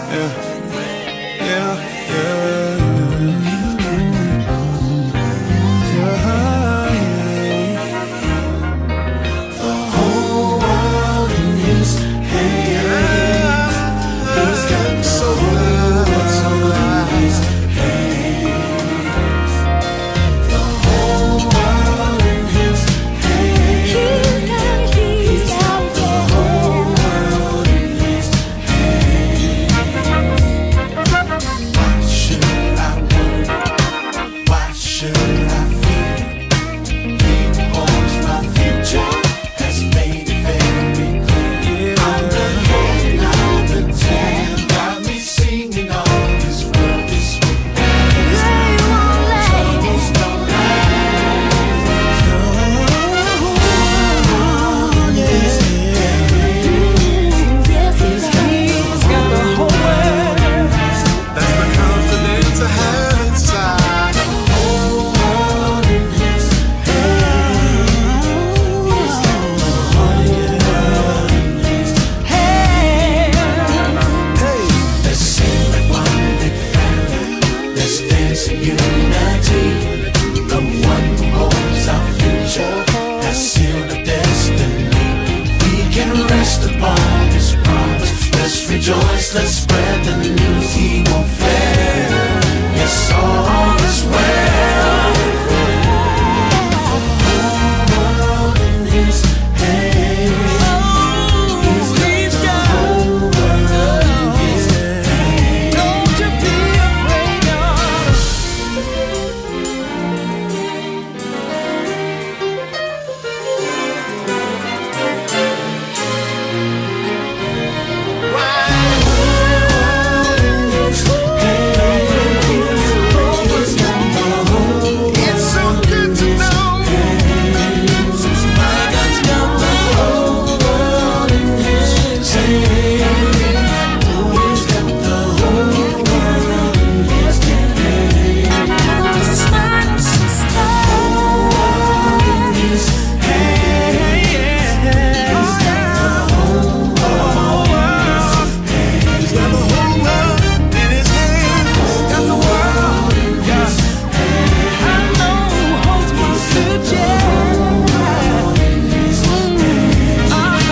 Yeah, yeah, yeah. The whole world in his hands. He's got the whole world in his hands. The whole world in his hands. He's got the whole world in his hands. Why should I worry? Why should I fear? He holds my future, has made it very clear. I'm the head, not the tail. Got me singing all this world is sweet. Troubles don't last. He's got the whole world. That's the confidence I have inside. The whole world in his hands. He's got the whole world in his hands. Hey, let's sing like one big family. Let's dance in unity. The one who holds our future has sealed our destiny. We can rest upon his promise. Let's rejoice, let's spread the news. He won't fail. Yes, all is well. The whole world in his hands. He's got the whole world in his hands. Don't you be afraid, it's so good to know. My God's got the whole world in his hands. He's got the whole world in his hands. He's got the whole world in his hands. Got the world in his hands. I know who holds my future. The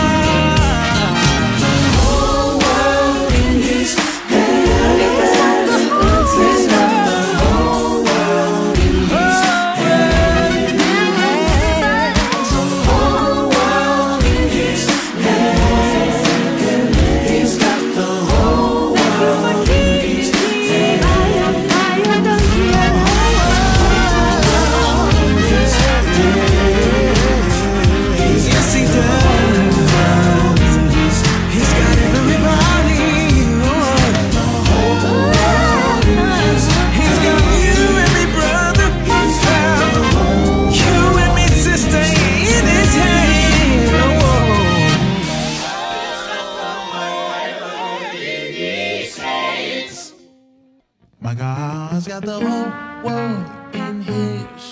whole world in his hands. He's got the whole world in his hands. The whole world in his hands. He's got the whole world in his hands. Yes, he does. He's got everybody. The whole world in his hands. He's got you and me, brother. He's got you and me, sister, in his hand. My God's got the whole world in his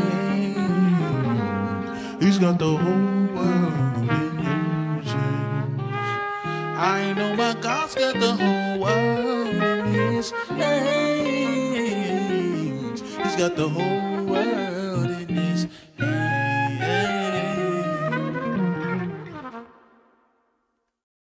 hands. He's got the whole world in his hands. I know my God's got the whole world in his hands. He's got the whole world.